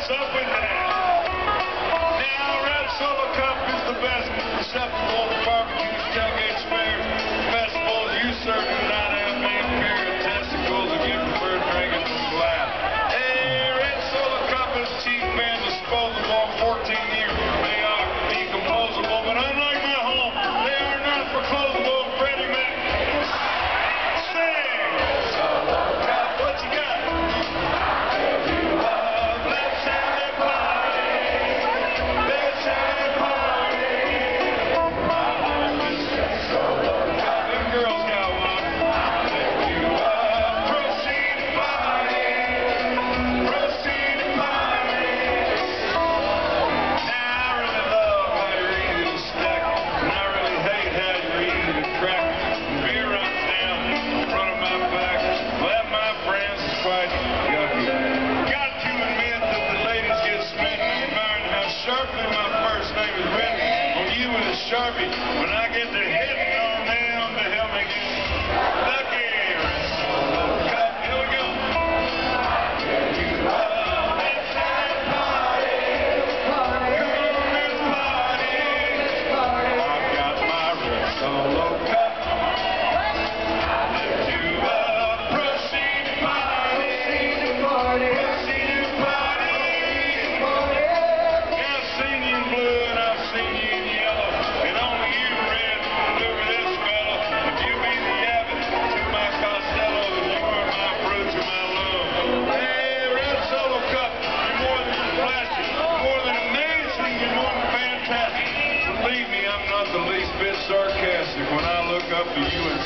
up with that? Now, Red Solo Cup is the best receptacle for barbecues, tailgates, fairs, festivals. You certainly not have many pair of testicles if you prefer drinking from glass. Hey, Red Solo Cup is cheap and disposable. 14 years. They are decomposable, but unlike my home, they are not foreclosable. Freddie Mac. Sing! What you got? Let's have a party. Let's have a party. Them girls got one. Proceed to party. Proceed to party. Now I really love how you're eating the stack, and I really hate how you're eating the crack. Beer runs down in front of my back. Well, my friends, it's quite yucky. Got to admit that the ladies get smitten admiring how sharply my first name is written on you with a Sharpie. When I get to hitting on them to help me get lucky. Cup, here we go. Let's have a party. Come on, let's party. I've got my Red Solo Cup. Let's do a proceed to party. Proceed to party. Yeah, I've seen you in blue and I've seen you in yellow, and only you red blue with this fellow. If you be the Abbott to my Costello, then you are my fruit to my love. Hey, Red Solo Cup, you're more than flashy, more than amazing, you're more than fantastic. Believe me, I'm not the least bit sarcastic when I look up to you and